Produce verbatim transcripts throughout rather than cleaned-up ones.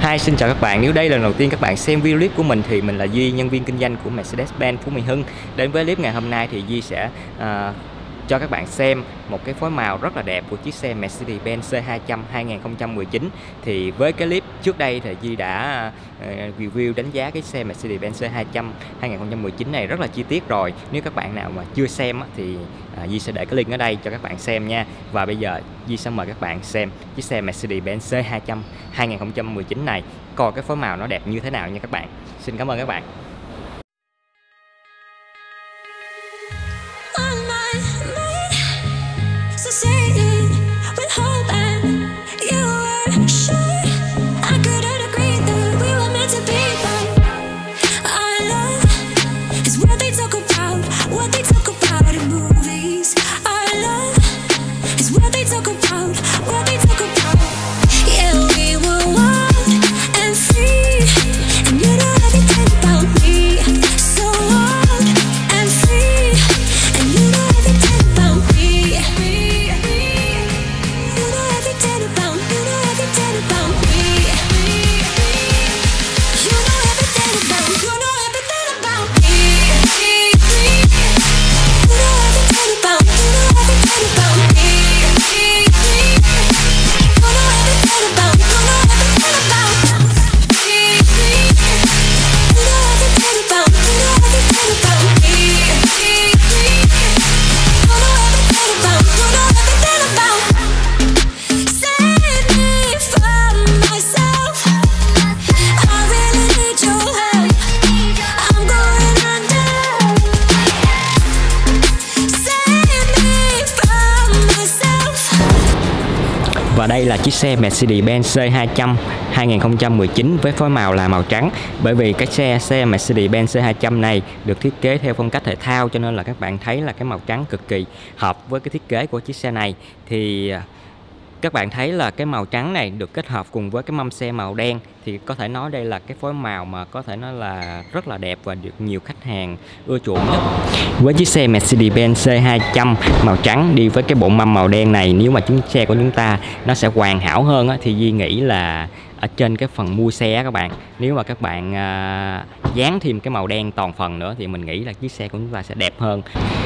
Hi, xin chào các bạn. Nếu đây là lần đầu tiên các bạn xem video clip của mình thì mình là Duy, nhân viên kinh doanh của Mercedes-Benz Phú Mỹ Hưng. Đến với clip ngày hôm nay thì Duy sẽ uh, cho các bạn xem một cái phối màu rất là đẹp của chiếc xe Mercedes-Benz C hai trăm hai không một chín. Thì với cái clip trước đây thì Duy đã uh, review đánh giá cái xe Mercedes-Benz C hai trăm hai không một chín này rất là chi tiết rồi. Nếu các bạn nào mà chưa xem thì uh, Duy sẽ để cái link ở đây cho các bạn xem nha. Và bây giờ Duy sẽ mời các bạn xem chiếc xe Mercedes-Benz C hai trăm hai không một chín này, coi cái phối màu nó đẹp như thế nào nha các bạn. Xin cảm ơn các bạn. Và đây là chiếc xe Mercedes-Benz C hai trăm hai không một chín với phối màu là màu trắng. Bởi vì cái xe xe Mercedes-Benz C hai trăm này được thiết kế theo phong cách thể thao, cho nên là các bạn thấy là cái màu trắng cực kỳ hợp với cái thiết kế của chiếc xe này. Thì các bạn thấy là cái màu trắng này được kết hợp cùng với cái mâm xe màu đen, thì có thể nói đây là cái phối màu mà có thể nói là rất là đẹp và được nhiều khách hàng ưa chuộng nhất. Với chiếc xe Mercedes-Benz C hai trăm màu trắng đi với cái bộ mâm màu đen này, nếu mà chiếc xe của chúng ta nó sẽ hoàn hảo hơn á, thì Duy nghĩ là ở trên cái phần mua xe các bạn, nếu mà các bạn à, dán thêm cái màu đen toàn phần nữa thì mình nghĩ là chiếc xe của chúng ta sẽ đẹp hơn.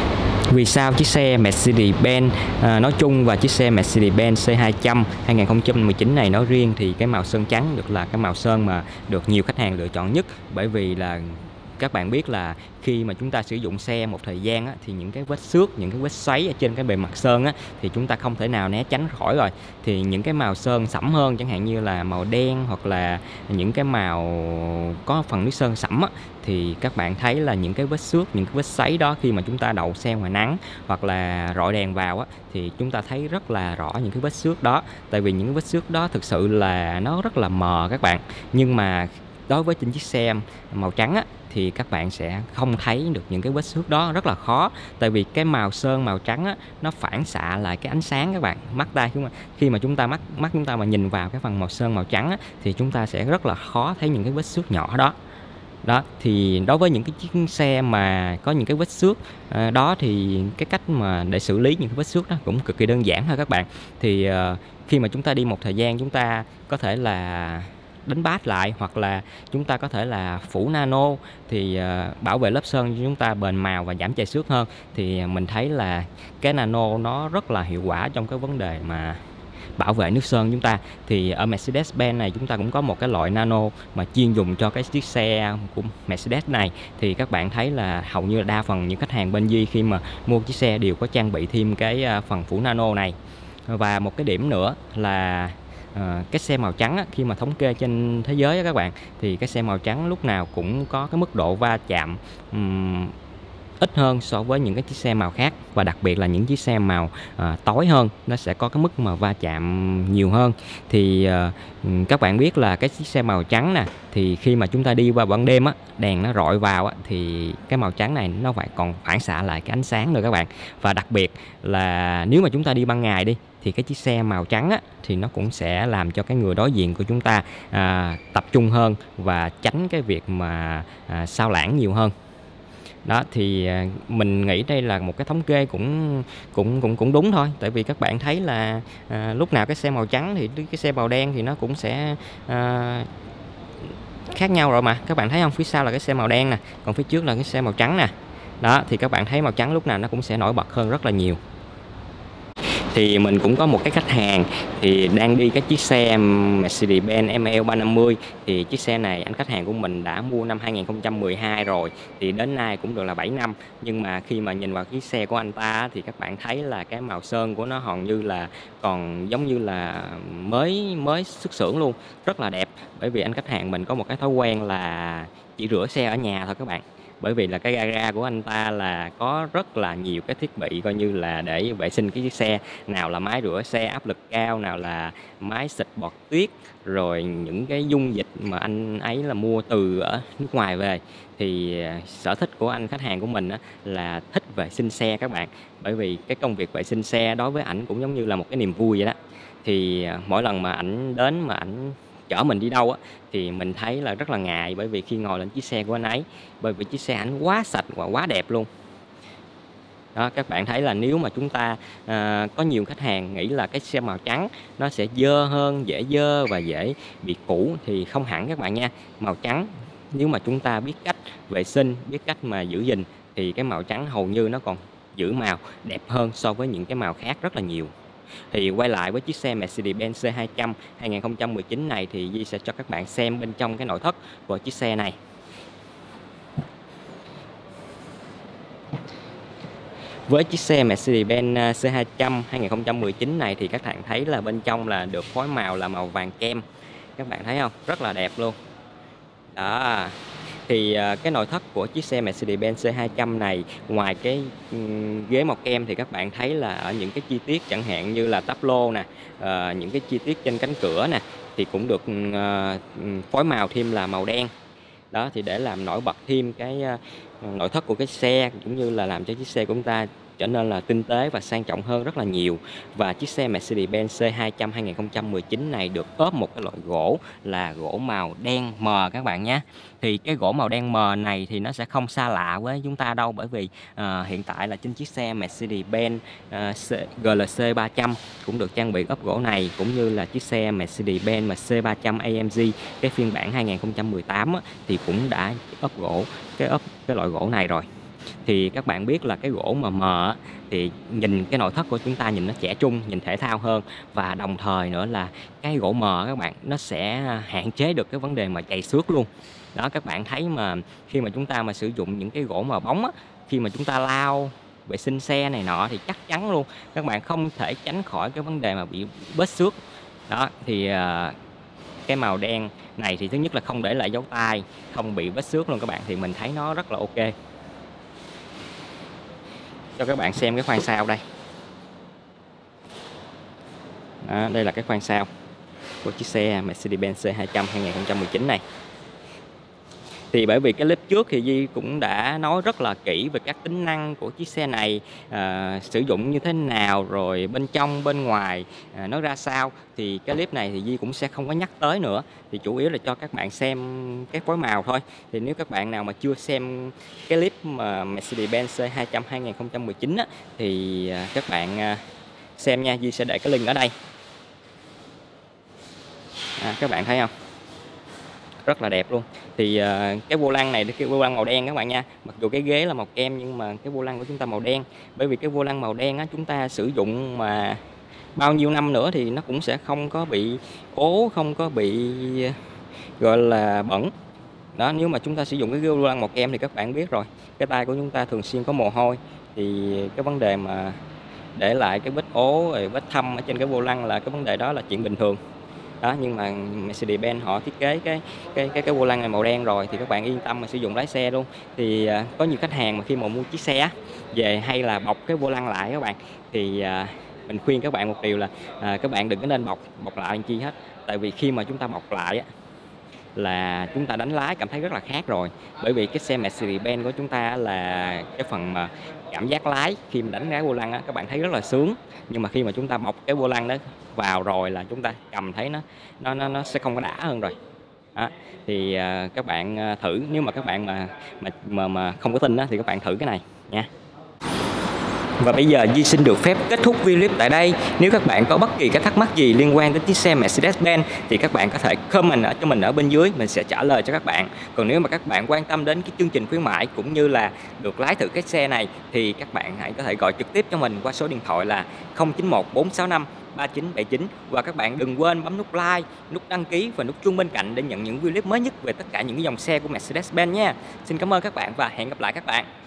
Vì sao chiếc xe Mercedes-Benz à, nói chung và chiếc xe Mercedes-Benz C hai trăm hai không một chín này nói riêng thì cái màu sơn trắng được là cái màu sơn mà được nhiều khách hàng lựa chọn nhất. Bởi vì là các bạn biết là khi mà chúng ta sử dụng xe một thời gian á, thì những cái vết xước, những cái vết xoáy ở trên cái bề mặt sơn á, thì chúng ta không thể nào né tránh khỏi rồi. Thì những cái màu sơn sẫm hơn, chẳng hạn như là màu đen hoặc là những cái màu có phần nước sơn sẫm á, thì các bạn thấy là những cái vết xước, những cái vết xoáy đó khi mà chúng ta đậu xe ngoài nắng hoặc là rọi đèn vào á, thì chúng ta thấy rất là rõ những cái vết xước đó. Tại vì những vết xước đó thực sự là nó rất là mờ các bạn. Nhưng mà đối với trên chiếc xe màu trắng á, thì các bạn sẽ không thấy được những cái vết xước đó, rất là khó. Tại vì cái màu sơn màu trắng á, nó phản xạ lại cái ánh sáng các bạn. Mắt ta chúng khi mà chúng ta mắt mắt chúng ta mà nhìn vào cái phần màu sơn màu trắng á, thì chúng ta sẽ rất là khó thấy những cái vết xước nhỏ đó. Đó thì đối với những cái chiếc xe mà có những cái vết xước à, đó thì cái cách mà để xử lý những cái vết xước đó cũng cực kỳ đơn giản thôi các bạn. Thì à, khi mà chúng ta đi một thời gian, chúng ta có thể là đánh bát lại, hoặc là chúng ta có thể là phủ nano thì uh, bảo vệ lớp sơn cho chúng ta bền màu và giảm chảy xước hơn. Thì mình thấy là cái nano nó rất là hiệu quả trong cái vấn đề mà bảo vệ nước sơn chúng ta. Thì ở Mercedes-Benz này chúng ta cũng có một cái loại nano mà chuyên dùng cho cái chiếc xe của Mercedes này. Thì các bạn thấy là hầu như là đa phần những khách hàng bên Duy khi mà mua chiếc xe đều có trang bị thêm cái phần phủ nano này. Và một cái điểm nữa là À, cái xe màu trắng á, khi mà thống kê trên thế giới á các bạn, thì cái xe màu trắng lúc nào cũng có cái mức độ va chạm um, ít hơn so với những cái chiếc xe màu khác. Và đặc biệt là những chiếc xe màu à, tối hơn, nó sẽ có cái mức mà va chạm nhiều hơn. Thì à, các bạn biết là cái chiếc xe màu trắng nè, thì khi mà chúng ta đi qua ban đêm á, đèn nó rọi vào á, thì cái màu trắng này nó phải còn phản xạ lại cái ánh sáng nữa các bạn. Và đặc biệt là nếu mà chúng ta đi ban ngày đi, thì cái chiếc xe màu trắng á, thì nó cũng sẽ làm cho cái người đối diện của chúng ta à, tập trung hơn và tránh cái việc mà à, sao lãng nhiều hơn. Đó thì à, mình nghĩ đây là một cái thống kê cũng cũng cũng cũng đúng thôi, tại vì các bạn thấy là à, lúc nào cái xe màu trắng thì cái xe màu đen thì nó cũng sẽ à, khác nhau rồi mà. Các bạn thấy không, phía sau là cái xe màu đen nè, còn phía trước là cái xe màu trắng nè. Đó thì các bạn thấy màu trắng lúc nào nó cũng sẽ nổi bật hơn rất là nhiều. Thì mình cũng có một cái khách hàng thì đang đi cái chiếc xe Mercedes-Benz em lờ ba năm mươi. Thì chiếc xe này anh khách hàng của mình đã mua năm hai nghìn không trăm mười hai rồi, thì đến nay cũng được là bảy năm. Nhưng mà khi mà nhìn vào chiếc xe của anh ta thì các bạn thấy là cái màu sơn của nó hầu như là còn giống như là mới mới xuất xưởng luôn, rất là đẹp. Bởi vì anh khách hàng mình có một cái thói quen là chỉ rửa xe ở nhà thôi các bạn. Bởi vì là cái gara của anh ta là có rất là nhiều cái thiết bị coi như là để vệ sinh cái chiếc xe, nào là máy rửa xe áp lực cao, nào là máy xịt bọt tuyết, rồi những cái dung dịch mà anh ấy là mua từ ở nước ngoài về. Thì sở thích của anh khách hàng của mình á, là thích vệ sinh xe các bạn. Bởi vì cái công việc vệ sinh xe đối với ảnh cũng giống như là một cái niềm vui vậy đó. Thì mỗi lần mà ảnh đến mà ảnh chở mình đi đâu á, thì mình thấy là rất là ngại, bởi vì khi ngồi lên chiếc xe của anh ấy, bởi vì chiếc xe ảnh quá sạch và quá đẹp luôn. Đó, các bạn thấy là nếu mà chúng ta à, có nhiều khách hàng nghĩ là cái xe màu trắng nó sẽ dơ hơn, dễ dơ và dễ bị cũ, thì không hẳn các bạn nha. Màu trắng nếu mà chúng ta biết cách vệ sinh, biết cách mà giữ gìn thì cái màu trắng hầu như nó còn giữ màu đẹp hơn so với những cái màu khác rất là nhiều. Thì quay lại với chiếc xe Mercedes-Benz C hai trăm hai nghìn không trăm mười chín này thì Di sẽ cho các bạn xem bên trong cái nội thất của chiếc xe này. Với chiếc xe Mercedes-Benz C hai trăm hai nghìn không trăm mười chín này thì các bạn thấy là bên trong là được phối màu là màu vàng kem. Các bạn thấy không? Rất là đẹp luôn. Đó. Thì cái nội thất của chiếc xe Mercedes-Benz C hai trăm này, ngoài cái ghế màu kem thì các bạn thấy là ở những cái chi tiết chẳng hạn như là táp lô nè, à, những cái chi tiết trên cánh cửa nè thì cũng được à, phối màu thêm là màu đen. Đó thì để làm nổi bật thêm cái uh, nội thất của cái xe, cũng như là làm cho chiếc xe của chúng ta trở nên là tinh tế và sang trọng hơn rất là nhiều. Và chiếc xe Mercedes-Benz C hai trăm hai nghìn không trăm mười chín này được ốp một cái loại gỗ là gỗ màu đen mờ các bạn nhé. Thì cái gỗ màu đen mờ này thì nó sẽ không xa lạ với chúng ta đâu, bởi vì uh, hiện tại là trên chiếc xe Mercedes-Benz uh, G L C ba trăm cũng được trang bị ốp gỗ này, cũng như là chiếc xe Mercedes-Benz C ba trăm A M G cái phiên bản hai nghìn không trăm mười tám á, thì cũng đã ốp gỗ cái ốp cái loại gỗ này rồi. Thì các bạn biết là cái gỗ mà mờ thì nhìn cái nội thất của chúng ta nhìn nó trẻ trung, nhìn thể thao hơn, và đồng thời nữa là cái gỗ mờ các bạn nó sẽ hạn chế được cái vấn đề mà chày xước luôn. Đó, các bạn thấy mà khi mà chúng ta mà sử dụng những cái gỗ mờ bóng á, khi mà chúng ta lau vệ sinh xe này nọ thì chắc chắn luôn các bạn không thể tránh khỏi cái vấn đề mà bị bết xước. Đó thì uh, cái màu đen này thì thứ nhất là không để lại dấu tay, không bị vết xước luôn các bạn, thì mình thấy nó rất là ok. Cho các bạn xem cái khoang sau đây. Đó, đây là cái khoang sau của chiếc xe Mercedes-Benz C hai trăm hai nghìn không trăm mười chín này. Thì bởi vì cái clip trước thì Di cũng đã nói rất là kỹ về các tính năng của chiếc xe này, à, sử dụng như thế nào, rồi bên trong bên ngoài à, nó ra sao, thì cái clip này thì Di cũng sẽ không có nhắc tới nữa. Thì chủ yếu là cho các bạn xem cái phối màu thôi. Thì nếu các bạn nào mà chưa xem cái clip mà Mercedes-Benz C hai trăm hai nghìn không trăm mười chín á, thì các bạn xem nha, Di sẽ để cái link ở đây. À, các bạn thấy không? Rất là đẹp luôn. Thì uh, cái vô lăng này, cái vô lăng màu đen các bạn nha. Mặc dù cái ghế là màu kem nhưng mà cái vô lăng của chúng ta màu đen. Bởi vì cái vô lăng màu đen á, chúng ta sử dụng mà bao nhiêu năm nữa thì nó cũng sẽ không có bị ố, không có bị gọi là bẩn. Đó, nếu mà chúng ta sử dụng cái vô lăng màu kem thì các bạn biết rồi, cái tay của chúng ta thường xuyên có mồ hôi, thì cái vấn đề mà để lại cái vết ố, rồi vết thâm ở trên cái vô lăng là cái vấn đề đó là chuyện bình thường. Đó, nhưng mà Mercedes-Benz họ thiết kế cái cái cái cái vô lăng này màu đen rồi thì các bạn yên tâm mà sử dụng lái xe luôn. Thì uh, có nhiều khách hàng mà khi mà mua chiếc xe về hay là bọc cái vô lăng lại các bạn, thì uh, mình khuyên các bạn một điều là uh, các bạn đừng có nên bọc bọc lại làm chi hết. Tại vì khi mà chúng ta bọc lại á, là chúng ta đánh lái cảm thấy rất là khác rồi. Bởi vì cái xe Mercedes-Benz của chúng ta là cái phần mà cảm giác lái khi mà đánh cái vô lăng á, các bạn thấy rất là sướng. Nhưng mà khi mà chúng ta bọc cái vô lăng đó vào rồi là chúng ta cầm thấy nó nó nó, nó sẽ không có đã hơn rồi. Đó, thì à, các bạn à, thử, nếu mà các bạn mà mà mà, mà không có tin á, thì các bạn thử cái này nha. Và bây giờ Di xin được phép kết thúc video clip tại đây. Nếu các bạn có bất kỳ cái thắc mắc gì liên quan đến chiếc xe Mercedes-Benz thì các bạn có thể comment ở cho mình ở bên dưới, mình sẽ trả lời cho các bạn. Còn nếu mà các bạn quan tâm đến cái chương trình khuyến mãi cũng như là được lái thử cái xe này thì các bạn hãy có thể gọi trực tiếp cho mình qua số điện thoại là không chín một bốn sáu năm ba chín bảy chín. Và các bạn đừng quên bấm nút like, nút đăng ký và nút chuông bên cạnh để nhận những video clip mới nhất về tất cả những dòng xe của Mercedes-Benz nha. Xin cảm ơn các bạn và hẹn gặp lại các bạn.